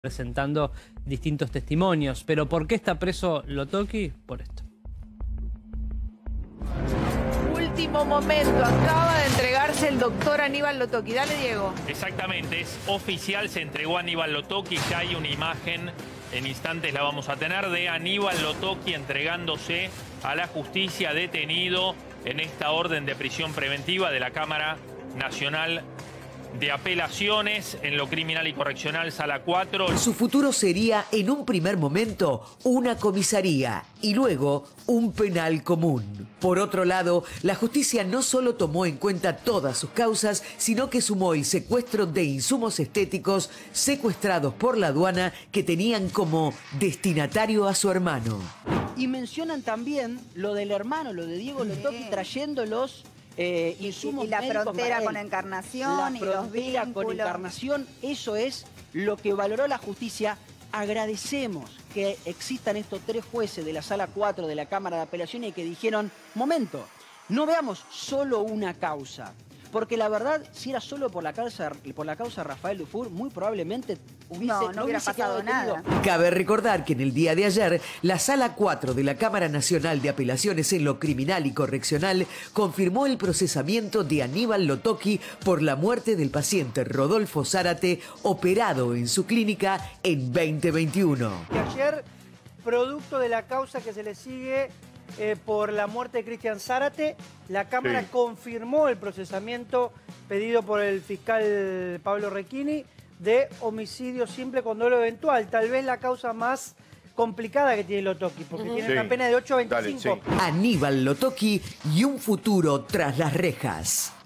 presentando distintos testimonios. Pero ¿por qué está preso Lotoki? Por esto. Último momento, acaba de entregarse el doctor Aníbal Lotoki. Dale, Diego. Exactamente, es oficial, se entregó a Aníbal Lotoki. Ya hay una imagen, en instantes la vamos a tener, de Aníbal Lotoki entregándose a la justicia, detenido en esta orden de prisión preventiva de la Cámara Nacional de Apelaciones en lo criminal y correccional, Sala 4. Su futuro sería, en un primer momento, una comisaría y luego un penal común. Por otro lado, la justicia no solo tomó en cuenta todas sus causas, sino que sumó el secuestro de insumos estéticos secuestrados por la aduana que tenían como destinatario a su hermano. Y mencionan también lo del hermano, lo de Diego Lotoki, trayendo los insumos y la médicos frontera para él. con Encarnación la y los frontera vínculos. con Encarnación, eso es lo que valoró la justicia. Agradecemos que existan estos 3 jueces de la Sala 4 de la Cámara de Apelaciones y que dijeron, momento, no veamos solo una causa. Porque la verdad, si era solo por la causa Rafael Dufour, muy probablemente no hubiera pasado nada. Cabe recordar que en el día de ayer, la Sala 4 de la Cámara Nacional de Apelaciones en lo Criminal y Correccional confirmó el procesamiento de Aníbal Lotoki por la muerte del paciente Rodolfo Zárate, operado en su clínica en 2021. Que ayer, producto de la causa que se le sigue por la muerte de Cristian Zárate, la Cámara confirmó el procesamiento pedido por el fiscal Pablo Recchini de homicidio simple con dolo eventual. Tal vez la causa más complicada que tiene Lotoki, porque tiene una pena de 8 a 25. Aníbal Lotoki y un futuro tras las rejas.